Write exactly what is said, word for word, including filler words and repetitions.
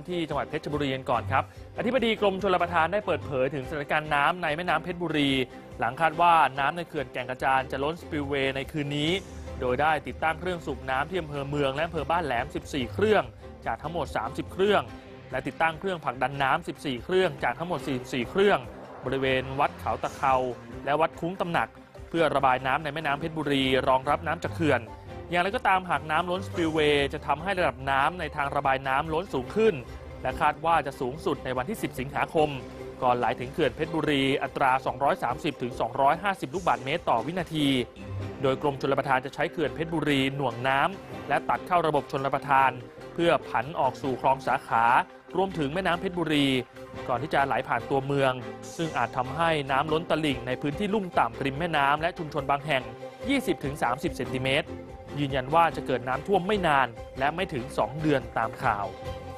ที่จังหวัดเพชรบุรีกันก่อนครับอธิบดีกรมชลประทานได้เปิดเผยถึงสถานการณ์น้ำในแม่น้ำเพชรบุรีหลังคาดว่าน้ำในเขื่อนแก่งกระจานจะล้นสปิลเวย์ในคืนนี้โดยได้ติดตั้งเครื่องสูบน้ำที่อำเภอเมืองและอำเภอบ้านแหลมสิบสี่เครื่องจากทั้งหมดสามสิบเครื่องและติดตั้งเครื่องผลักดันน้ำสิบสี่เครื่องจากทั้งหมดสี่สิบสี่เครื่องบริเวณวัดเขาตะเภาและวัดคุ้งตำหนักเพื่อระบายน้ำในแม่น้ำเพชรบุรีรองรับน้ำจากเขื่อนอย่างไรก็ตามหากน้ำล้นสปิลเวย์จะทำให้ระดับน้ำในทางระบายน้ำล้นสูงขึ้นและคาดว่าจะสูงสุดในวันที่สิบสิงหาคมก่อนไหลถึงเขื่อนเพชรบุรีอัตรา สองร้อยสามสิบถึงสองร้อยห้าสิบ ลูกบาศก์เมตรต่อวินาทีโดยกรมชลประทานจะใช้เขื่อนเพชรบุรีหน่วงน้ำและตัดเข้าระบบชลประทานเพื่อผันออกสู่คลองสาขารวมถึงแม่น้ำเพชรบุรีก่อนที่จะไหลผ่านตัวเมืองซึ่งอาจทำให้น้ำล้นตลิ่งในพื้นที่ลุ่มต่ำริมแม่น้ำและชุมชนบางแห่ง ยี่สิบถึงสามสิบ เซนติเมตรยืนยันว่าจะเกิดน้ำท่วมไม่นานและไม่ถึงสองเดือนตามข่าว